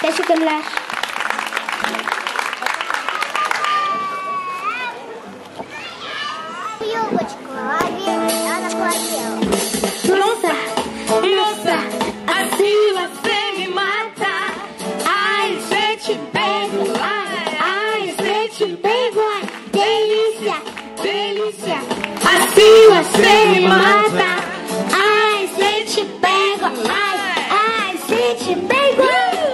Teşekkürler. Nossa, nossa, assim você me mata. Ai, se te pego, ai, se te pego, ai, delícia, delícia. Assim você me mata. Ai, se te pego, ai, se te pego.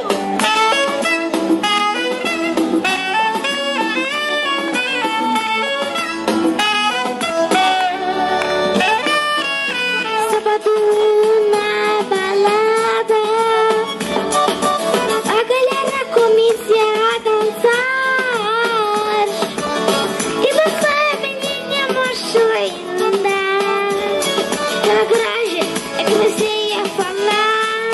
Sábado na balada, a galera começa a dançar. E você, menina, mostrou ainda. Pela coragem, eu comecei a falar.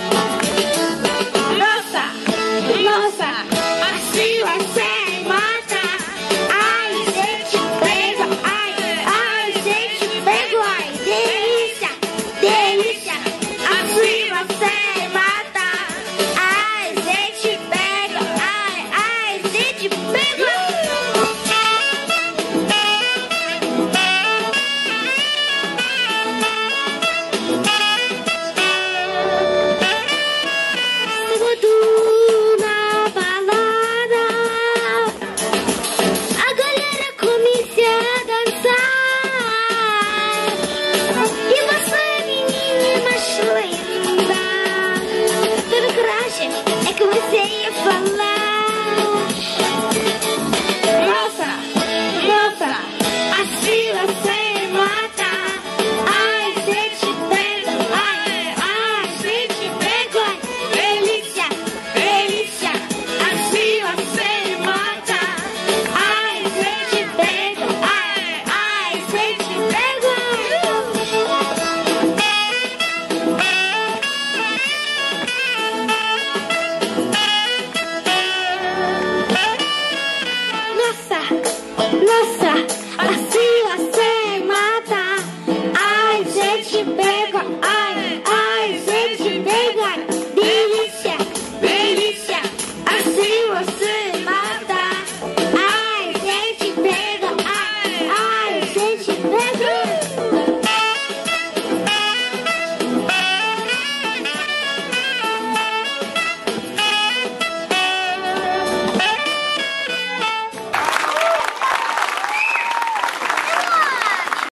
Nossa, nossa, assim você mata. Ai, se te pego, ai, se te pego, ai, delícia, delícia. Assim você mata. Ai, se te pego, ai, se te pego. Sábado na balada, a galera começa a dançar. E você, menina, macho linda, toda coragem é que você